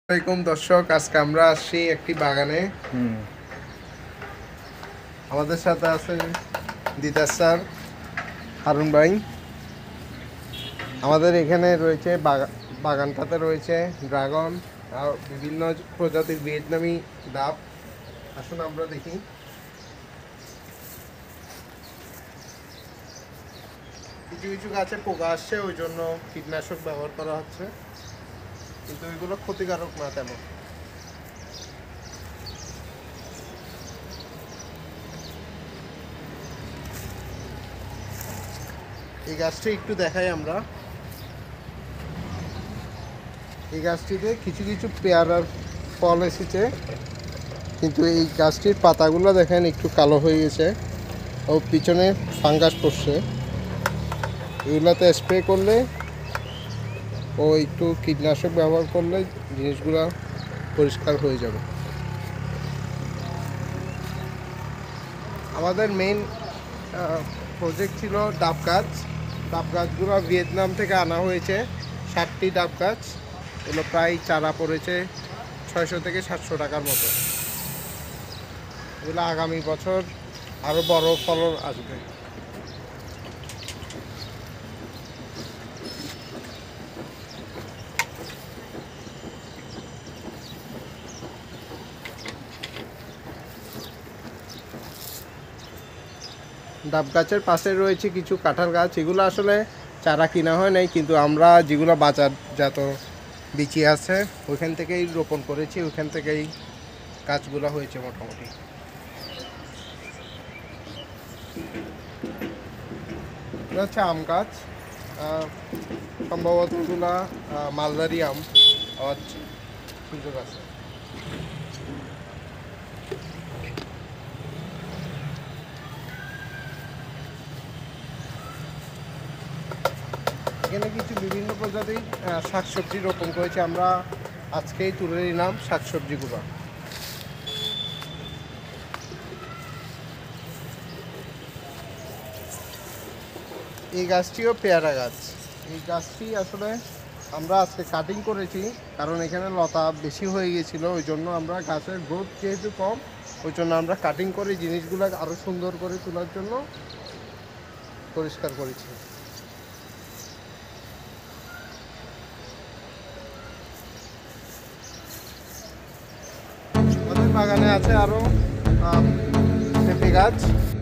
আসসালামাইকুম দর্শক, আজকে আমরা আসছি একটি বাগানে। আমাদের সাথে আছে দিদার স্যার, হারুন ভাই। আমাদের এখানে রয়েছে বাগানটাতে রয়েছে ড্রাগন আর বিভিন্ন প্রজাতির ভিয়েতনামি ডাব। আসুন আমরা দেখি। কিছু কিছু গাছে পোকা আসছে, ওই জন্য কীটনাশক ব্যবহার করা হচ্ছে, কিন্তু এগুলো ক্ষতিকারক না তেমন। এই গাছটি একটু দেখাই আমরা। এই গাছটিতে কিছু কিছু পেয়ারার ফল এসেছে, কিন্তু এই গাছটির পাতাগুলো দেখেন একটু কালো হয়ে গেছে ও পিছনে ফাঙ্গাস পড়ছে। এগুলোতে স্প্রে করলে ও একটু কীটনাশক ব্যবহার করলে জিনিসগুলো পরিষ্কার হয়ে যাবে। আমাদের মেইন প্রজেক্ট ছিল ডাব গাছ। ডাব গাছগুলো ভিয়েতনাম থেকে আনা হয়েছে 60টি ডাব গাছ। এগুলো প্রায় চারা পড়েছে 600 থেকে 700 টাকার মতো। এগুলো আগামী বছর আরও বড় ফলন আসবে। ডাব গাছের পাশে রয়েছে কিছু কাঁঠাল গাছ। এগুলো আসলে চারা কিনা হয় নাই, কিন্তু আমরা যেগুলো বাজারজাত বিচি আছে ওইখান থেকেই রোপণ করেছি, ওইখান থেকেই গাছগুলো হয়েছে মোটামুটি। এটা হচ্ছে আম গাছ। সম্ভবত এগুলা মালদারি আম হওয়ার সুযোগ আছে। এখানে কিছু বিভিন্ন প্রজাতির শাকসবজি রোপণ করেছি আমরা। আজকেই তুলে নিলাম শাকসবজিগুলো। এই গাছটিও পেয়ারা গাছ। এই গাছটি আসলে আমরা আজকে কাটিং করেছি, কারণ এখানে লতা বেশি হয়ে গিয়েছিল। ওই জন্য আমরা গাছের গ্রোথ যেহেতু কম, ওই জন্য আমরা কাটিং করে জিনিসগুলো আরও সুন্দর করে তোলার জন্য পরিষ্কার করেছি। আমাদের বাগানে আছে আরও পেঁপে গাছ।